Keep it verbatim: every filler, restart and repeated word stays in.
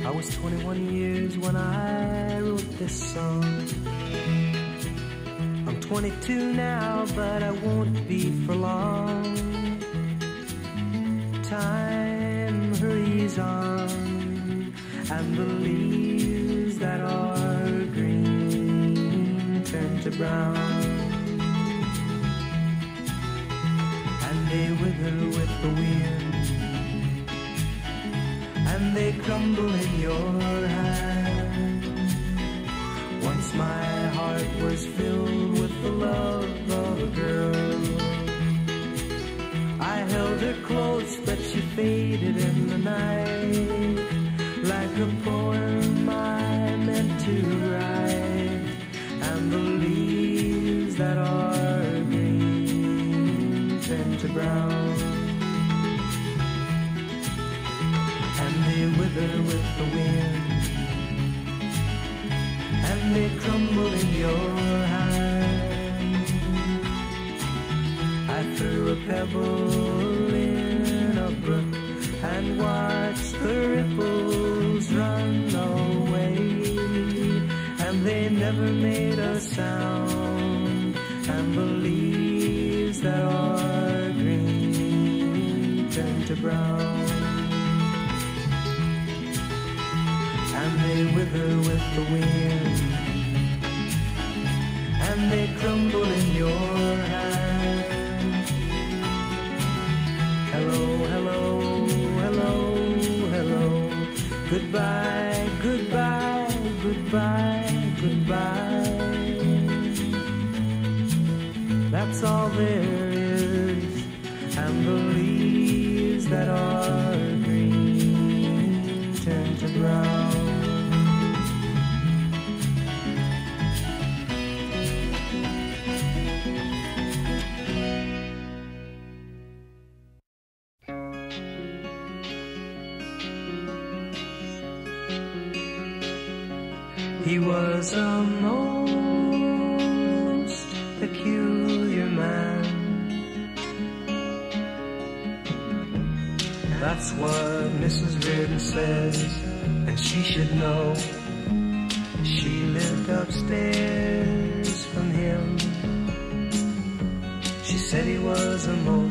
I was twenty-one years when I wrote this song. I'm twenty-two now, but I won't be for long. Time hurries on, and the leaves that are green turn to brown, and they wither with the wind, and they crumble in your hand. Once my heart was filled with the love of a girl. I held her close, but she faded in the night, like a poem I meant to write. And the leaves that are green turn to brown, and they wither with the wind, and they crumble in your hand. I threw a pebble in a brook and watched the ripples run away, and they never made a sound. And the leaves that are green turn to brown, and they wither with the wind, and they crumble in your hand. Hello, hello, hello, hello. Goodbye, goodbye, goodbye, goodbye. That's all there is, and the leaves that are green turn to brown. He was a most peculiar man. That's what Missus Reardon says, and she should know. She lived upstairs from him. She said he was a most